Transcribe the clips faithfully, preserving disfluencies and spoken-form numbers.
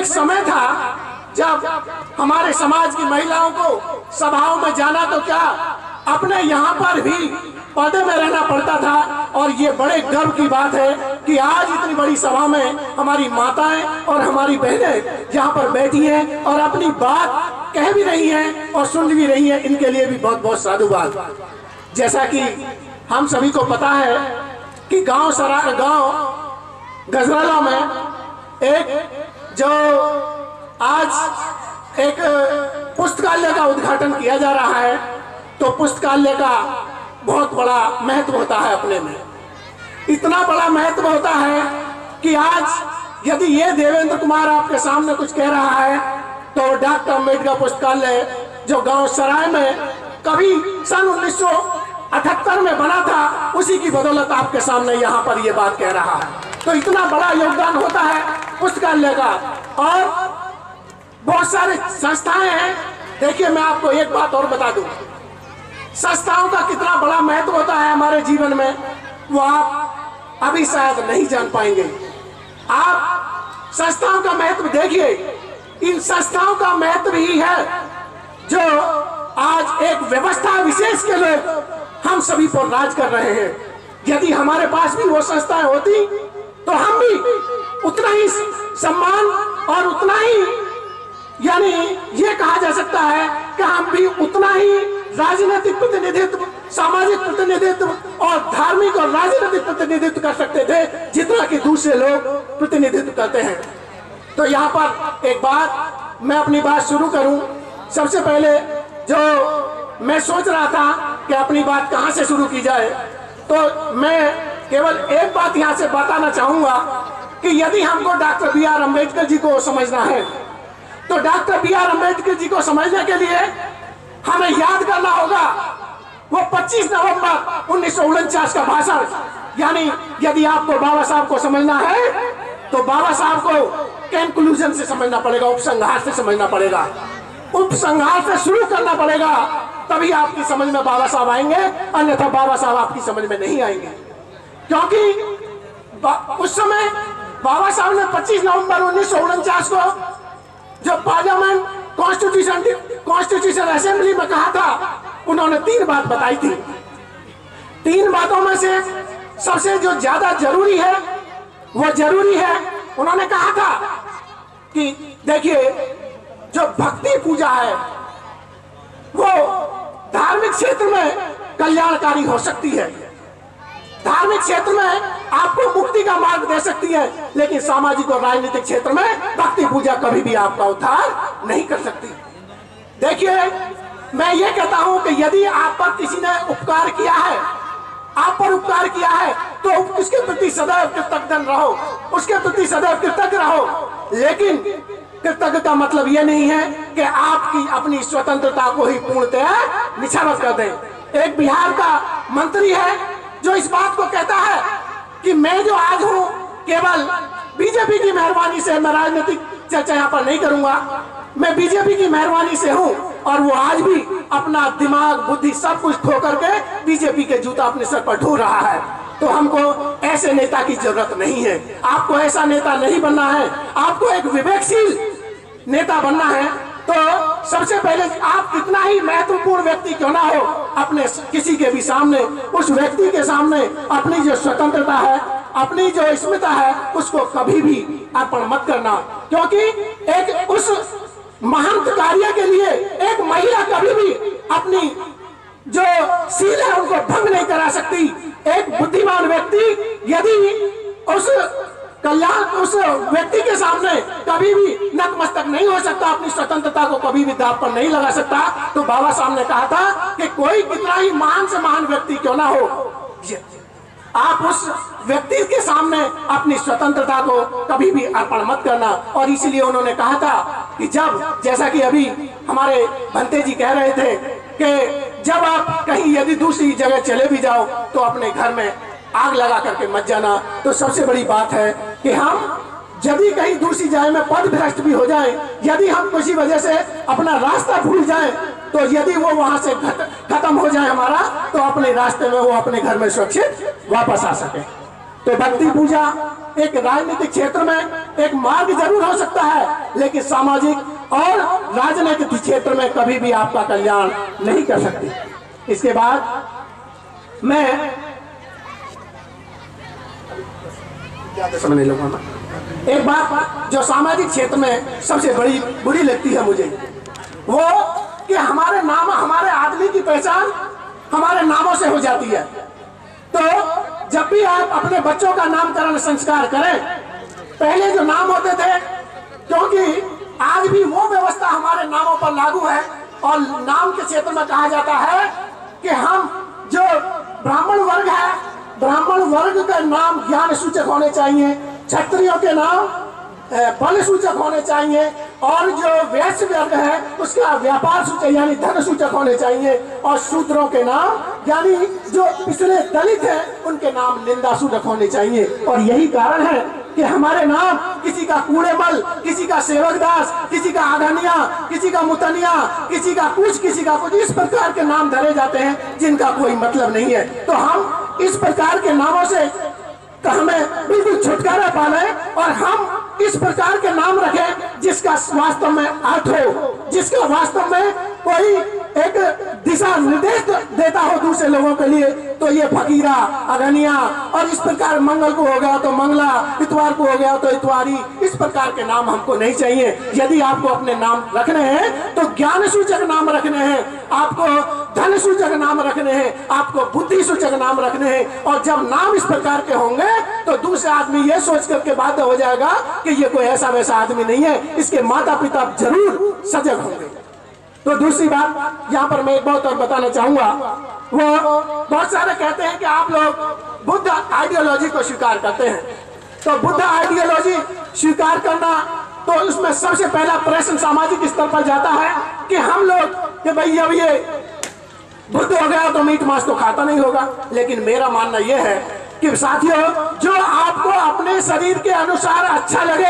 एक समय था जब हमारे समाज की महिलाओं को सभाओं में जाना तो क्या, अपने यहाँ पर भी पर्दे में रहना पड़ता था। और ये बड़े गर्व की बात है कि आज इतनी बड़ी सभा में हमारी माताएं और हमारी बहनें यहाँ पर बैठी हैं और अपनी बात कह भी रही हैं और सुन भी रही हैं। इनके लिए भी बहुत बहुत साधुवाद। जैसा कि हम सभी को पता है कि गांव सरा गांव गजराला में एक जो आज एक पुस्तकालय का उद्घाटन किया जा रहा है, तो पुस्तकालय का बहुत बड़ा महत्व होता है। अपने में इतना बड़ा महत्व होता है कि आज यदि ये देवेंद्र कुमार आपके सामने कुछ कह रहा है तो डॉक्टर अम्बेडकर पुस्तकालय जो गांव सराय में कभी सन उन्नीस सौ अठहत्तर में बना था, उसी की बदौलत आपके सामने यहाँ पर ये बात कह रहा है। तो इतना बड़ा योगदान होता है पुस्तकालय का। और बहुत सारे संस्थाएं हैं। देखिए, मैं आपको एक बात और बता दूं, संस्थाओं का कितना बड़ा महत्व होता है हमारे जीवन में, वो आप अभी शायद नहीं जान पाएंगे। आप संस्थाओं का महत्व देखिए। इन संस्थाओं का महत्व ही है जो आज एक व्यवस्था विशेष के लोग हम सभी पर राज कर रहे हैं। यदि हमारे पास भी वो संस्थाएं होती तो हम भी उतना ही सम्मान और उतना ही, यानी ये कहा जा सकता है कि हम भी उतना ही राजनीतिक प्रतिनिधित्व, सामाजिक प्रतिनिधित्व और धार्मिक और राजनीतिक प्रतिनिधित्व कर सकते थे जितना कि दूसरे लोग प्रतिनिधित्व करते हैं। तो यहाँ पर एक बात मैं अपनी बात शुरू करूं। सबसे पहले जो मैं सोच रहा था कि अपनी बात कहाँ से शुरू की जाए, तो मैं केवल एक बात यहाँ से बताना चाहूंगा कि यदि हमको doctor B R Ambedkar ji को समझना है तो doctor B R Ambedkar ji को समझने के लिए हमें याद करना होगा वो पच्चीस नवंबर उन्नीस सौ उनचास का भाषण। यानी यदि आपको बाबा साहब को समझना है तो बाबा साहब को कंक्लूजन से समझना पड़ेगा, उपसंहार से समझना पड़ेगा, उपसंहार से शुरू करना पड़ेगा, तभी आपकी समझ में बाबा साहब आएंगे, अन्यथा बाबा साहब आपकी समझ में नहीं आएंगे। क्योंकि उस समय बाबा साहब ने पच्चीस नवंबर उन्नीस सौ उनचास को जो पार्लियामेंट कॉन्स्टिट्यूशन कॉन्स्टिट्यूशन असेंबली में कहा था, उन्होंने तीन बात बताई थी। तीन बातों में से सबसे जो ज्यादा जरूरी है वो जरूरी है, उन्होंने कहा था कि देखिए, जो भक्ति पूजा है वो धार्मिक क्षेत्र में कल्याणकारी हो सकती है, धार्मिक क्षेत्र में आपको मुक्ति का मार्ग दे सकती है, लेकिन सामाजिक और राजनीतिक क्षेत्र में भक्ति पूजा कभी भी आपका उद्धार नहीं कर सकती। देखिए, मैं ये कहता हूं कि यदि आप पर किसी ने उपकार किया है, आप पर उपकार किया है, तो उसके प्रति सदैव कृतज्ञ रहो, उसके प्रति सदैव कृतज्ञ रहो। लेकिन कृतज्ञ का मतलब यह नहीं है कि आपकी अपनी स्वतंत्रता को ही पूर्णतः निछावर कर दें। एक बिहार का मंत्री है जो इस बात को कहता है कि मैं जो आज हूं केवल बीजेपी की मेहरबानी से, मैं राजनीतिक चर्चा यहाँ पर नहीं करूंगा, मैं बीजेपी की मेहरबानी से हूं। और वो आज भी अपना दिमाग, बुद्धि सब कुछ खो करके बीजेपी के जूता अपने सर पर ढो रहा है। तो हमको ऐसे नेता की जरूरत नहीं है, आपको ऐसा नेता नहीं बनना है, आपको एक विवेकशील नेता बनना है। तो सबसे पहले आप कितना ही महत्वपूर्ण व्यक्ति क्यों ना हो, अपने किसी के भी सामने, उस व्यक्ति के सामने अपनी जो स्वतंत्रता है, अपनी जो स्मिता है, उसको कभी भी अर्पण मत करना। क्योंकि एक उस महान कार्य के लिए एक महिला कभी भी अपनी जो सील है उनको भंग नहीं करा सकती। एक बुद्धिमान व्यक्ति यदि उस कल्याण उस व्यक्ति के सामने कभी भी नतमस्तक नहीं हो सकता, अपनी स्वतंत्रता को कभी भी दांव पर नहीं लगा सकता। तो बाबा साहब ने कहा था कि कोई कितना ही महान से महान व्यक्ति क्यों ना हो, आप उस व्यक्ति के सामने अपनी स्वतंत्रता को कभी भी अर्पण मत करना। और इसलिए उन्होंने कहा था कि जब, जैसा कि अभी हमारे भंते जी कह रहे थे कि जब आप कहीं यदि दूसरी जगह चले भी जाओ तो अपने घर में आग लगा करके मत जाना। तो सबसे बड़ी बात है कि हम यदि कहीं दूसरी जगह में पद भ्रष्ट भी हो जाए, यदि हम किसी वजह से अपना रास्ता भूल जाएं, तो यदि वो वहां से खत्म हो जाए हमारा, तो अपने रास्ते में वो अपने घर में सुरक्षित वापस आ सके। तो भक्ति पूजा एक राजनीतिक क्षेत्र में एक मार्ग जरूर हो सकता है, लेकिन सामाजिक और राजनीतिक क्षेत्र में कभी भी आपका कल्याण नहीं कर सकती। इसके बाद मैं समझ लूंगा एक बात जो सामाजिक क्षेत्र में सबसे बड़ी बुरी लगती है मुझे, वो कि हमारे नाम हमारे आदमी की पहचान हमारे नामों से हो जाती है। तो जब भी आप अपने बच्चों का नामकरण संस्कार करें, पहले जो नाम होते थे, क्योंकि आज भी वो व्यवस्था हमारे नामों पर लागू है और नाम के क्षेत्र में कहा जाता है कि हम जो ब्राह्मण वर्ग है, ब्राह्मण वर्ग का नाम ज्ञान सूचक होने चाहिए, क्षत्रियों के नाम बल सूचक होने चाहिए, और जो वैश्य वर्ग है उसका व्यापार सूचक यानी धन सूचक होने चाहिए, और शूद्रों के नाम यानी जो पिछले दलित हैं उनके नाम निंदा सूचक होने चाहिए। और यही कारण है कि हमारे नाम किसी का कूड़ेमल, किसी का सेवकदास, किसी का आधनिया, किसी का मुतनिया, किसी का कुछ किसी का कुछ, इस प्रकार के नाम धरे जाते हैं जिनका कोई मतलब नहीं है। तो हम इस प्रकार के नामों से तो हमें बिल्कुल छुटकारा पाले और हम इस प्रकार के नाम रखें जिसका वास्तव में अर्थ हो, जिसका वास्तव में कोई एक दिशा निर्देश देता हो दूसरे लोगों के लिए। तो ये फकीरा, अगनिया और इस प्रकार मंगल को हो गया तो मंगला, इतवार को हो गया तो इतवारी, इस प्रकार के नाम हमको नहीं चाहिए। यदि आपको अपने नाम रखने हैं तो ज्ञान सूचक नाम रखने हैं, आपको धन सूचक नाम रखने हैं, आपको बुद्धि सूचक नाम रखने हैं। और जब नाम इस प्रकार के होंगे तो दूसरे आदमी ये सोच करके बाध्य हो जाएगा कि ये कोई ऐसा वैसा आदमी नहीं है, इसके माता पिता जरूर सजग होंगे। तो दूसरी बात यहाँ पर मैं एक बात और बताना चाहूंगा, वो बहुत सारे कहते हैं कि आप लोग बुद्ध आइडियोलॉजी को स्वीकार करते हैं। तो बुद्ध आइडियोलॉजी स्वीकार करना, तो उसमें सबसे पहला प्रश्न सामाजिक स्तर पर जाता है कि हम लोग कि भाई अब ये बुद्ध हो गया तो मीट मांस तो खाता नहीं होगा। लेकिन मेरा मानना यह है कि साथियों, जो आपको अपने शरीर के अनुसार अच्छा लगे,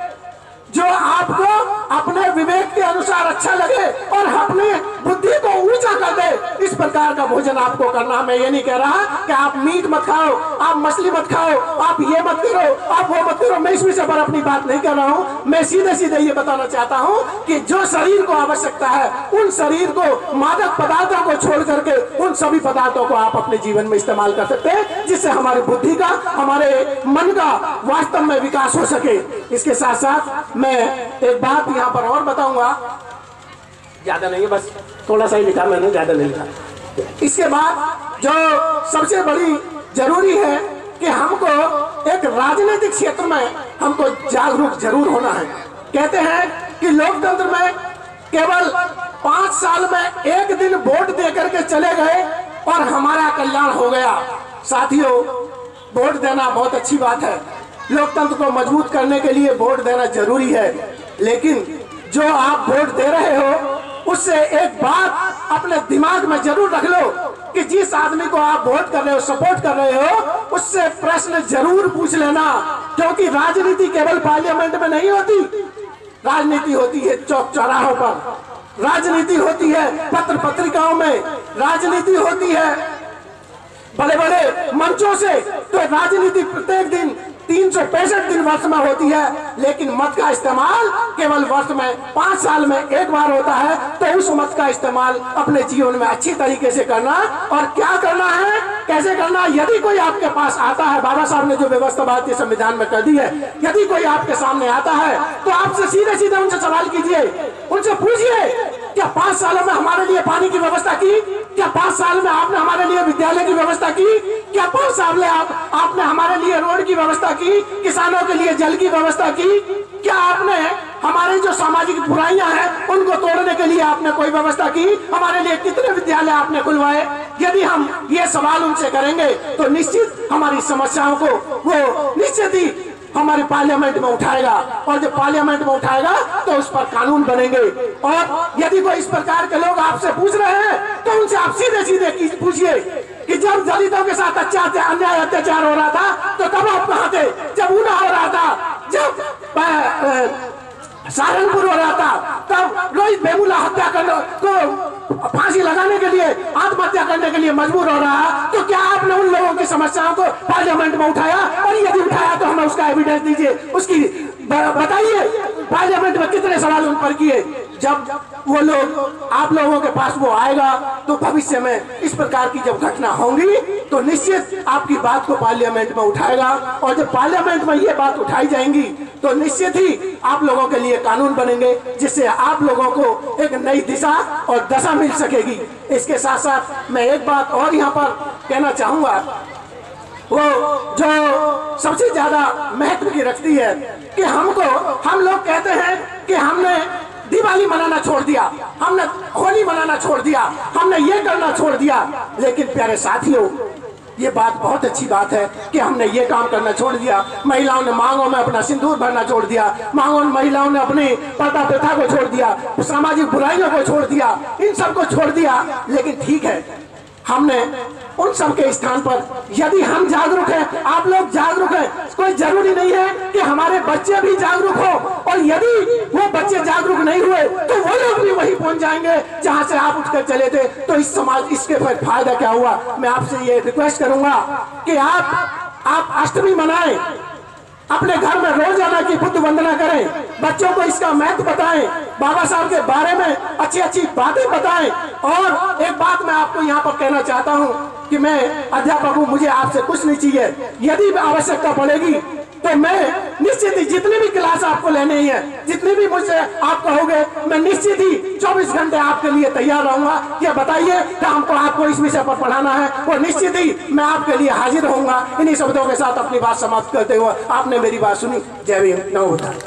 जो आपको अपने विवेक के अनुसार अच्छा लगे और अपने बुद्धि को ऊंचा कर दे, इस प्रकार का भोजन आपको करना। मैं ये नहीं कह रहा कि आप मीट मत खाओ, आप मछली मत खाओ, आप ये मत करो, आप वो मत करो। मैं इस विषय पर अपनी बात नहीं कर रहा हूँ। मैं सीधे सीधे ये बताना चाहता हूँ कि जो शरीर को आवश्यकता है, उन शरीर को मादक पदार्थों को छोड़ करके उन सभी पदार्थों को आप अपने जीवन में इस्तेमाल कर सकते हैं, जिससे हमारी बुद्धि का, हमारे मन का वास्तव में विकास हो सके। इसके साथ साथ मैं एक बात यहाँ पर और बताऊंगा, ज्यादा नहीं है, बस थोड़ा सा ही लिखा मैंने, ज्यादा नहीं लिखा। इसके बाद जो सबसे बड़ी जरूरी है कि हमको एक राजनीतिक क्षेत्र में हमको जागरूक जरूर होना है। कहते हैं कि लोकतंत्र में केवल पांच साल में एक दिन वोट देकर के चले गए और हमारा कल्याण हो गया। साथियों, वोट देना बहुत अच्छी बात है, लोकतंत्र को मजबूत करने के लिए वोट देना जरूरी है, लेकिन जो आप वोट दे रहे हो उससे एक बात अपने दिमाग में जरूर रख लो कि जिस आदमी को आप वोट कर रहे हो, सपोर्ट कर रहे हो, उससे प्रश्न जरूर पूछ लेना। क्योंकि राजनीति केवल पार्लियामेंट में नहीं होती, राजनीति होती है चौक चौराहों पर, राजनीति होती है पत्र पत्रिकाओं में, राजनीति होती है बड़े बड़े मंचों से। तो राजनीति प्रत्येक दिन तीन सौ पैंसठ दिन वर्ष में होती है, लेकिन मत का इस्तेमाल केवल वर्ष में पांच साल में एक बार होता है। तो उस मत का इस्तेमाल अपने जीवन में अच्छी तरीके से करना, और क्या करना है, कैसे करना। यदि कोई आपके पास आता है, बाबा साहब ने जो व्यवस्था भारतीय संविधान में कर दी है, यदि कोई आपके सामने आता है तो आपसे सीधे सीधे उनसे सवाल कीजिए, उनसे पूछिए, क्या पांच सालों में हमारे लिए पानी की व्यवस्था की? क्या पांच साल में आपने हमारे लिए विद्यालय की व्यवस्था की? क्या पांच साल में आप, आपने हमारे लिए रोड की व्यवस्था की, किसानों के लिए जल की व्यवस्था की? क्या आपने हमारे जो सामाजिक बुराइयां हैं उनको तोड़ने के लिए आपने कोई व्यवस्था की? हमारे लिए कितने विद्यालय आपने खुलवाए? यदि हम ये सवाल उनसे करेंगे तो निश्चित हमारी समस्याओं को वो निश्चित ही हमारे पार्लियामेंट में उठाएगा, और जब पार्लियामेंट में उठाएगा तो उस पर कानून बनेंगे। और यदि कोई इस प्रकार के लोग आपसे पूछ रहे हैं तो उनसे आप सीधे सीधे पूछिए कि जब दलितों के साथ अत्याचार अन्याय अत्याचार हो रहा था तो तब आप कहाँ थे? जब ऊना हो रहा था, जब सहारनपुर हो रहा था, तब रोहित वेमुला हत्या करने को फांसी लगाने के लिए, आत्महत्या करने के लिए मजबूर हो रहा है, तो क्या आपने उन लोगों की समस्याओं को पार्लियामेंट में उठाया? और यदि उठाया तो हमें उसका एविडेंस दीजिए, उसकी बताइए पार्लियामेंट में कितने सवाल उन पर किए। जब वो लोग आप लोगों के पास वो आएगा तो भविष्य में इस प्रकार की जब घटना होंगी तो निश्चित आपकी बात को पार्लियामेंट में उठाएगा, और जब पार्लियामेंट में ये बात उठाई जाएंगी तो निश्चित ही आप लोगों के लिए कानून बनेंगे, जिससे आप लोगों को एक नई दिशा और दशा मिल सकेगी। इसके साथ साथ मैं एक बात और यहाँ पर कहना चाहूंगा, वो जो सबसे ज्यादा महत्व की रखती है कि हमको, हम लोग कहते हैं कि हमने दिवाली मनाना छोड़ दिया, हमने होली मनाना छोड़ दिया, हमने ये करना छोड़ दिया। लेकिन प्यारे साथियों, ये बात बहुत अच्छी बात है कि हमने ये काम करना छोड़ दिया। महिलाओं ने मांगों में अपना सिंदूर भरना छोड़ दिया, मांगों में महिलाओं ने अपनी पर्दा प्रथा को छोड़ दिया, सामाजिक बुराइयों को छोड़ दिया, इन सब को छोड़ दिया। लेकिन ठीक है, हमने उन सब के स्थान पर यदि हम जागरूक हैं, आप लोग जागरूक हैं, कोई जरूरी नहीं है कि हमारे बच्चे भी जागरूक हो, और यदि वो बच्चे जागरूक नहीं हुए तो वो लोग भी वहीं पहुंच जाएंगे जहां से आप उठकर चले थे। तो इस समाज, इसके फिर फायदा क्या हुआ? मैं आपसे ये रिक्वेस्ट करूंगा कि आप आप अष्टमी मनाएं, अपने घर में रोजाना की बुद्ध वंदना करें, बच्चों को इसका महत्व बताएं, बाबा साहब के बारे में अच्छी अच्छी बातें बताएं। और एक बात मैं आपको यहाँ पर कहना चाहता हूँ कि मैं अध्यापक हूँ, मुझे आपसे कुछ नहीं चाहिए। यदि आवश्यकता पड़ेगी तो मैं निश्चित ही जितनी भी क्लास आपको लेनी है, जितनी भी मुझसे आप कहोगे, मैं निश्चित ही चौबीस घंटे आपके लिए तैयार रहूंगा। ये बताइए कि हमको आपको इस विषय पर पढ़ाना है, और निश्चित ही मैं आपके लिए हाजिर रहूंगा। इन्हीं शब्दों के साथ अपनी बात समाप्त करते हुए आपने मेरी बात सुनी। जय भीम, नमो बुद्धाय।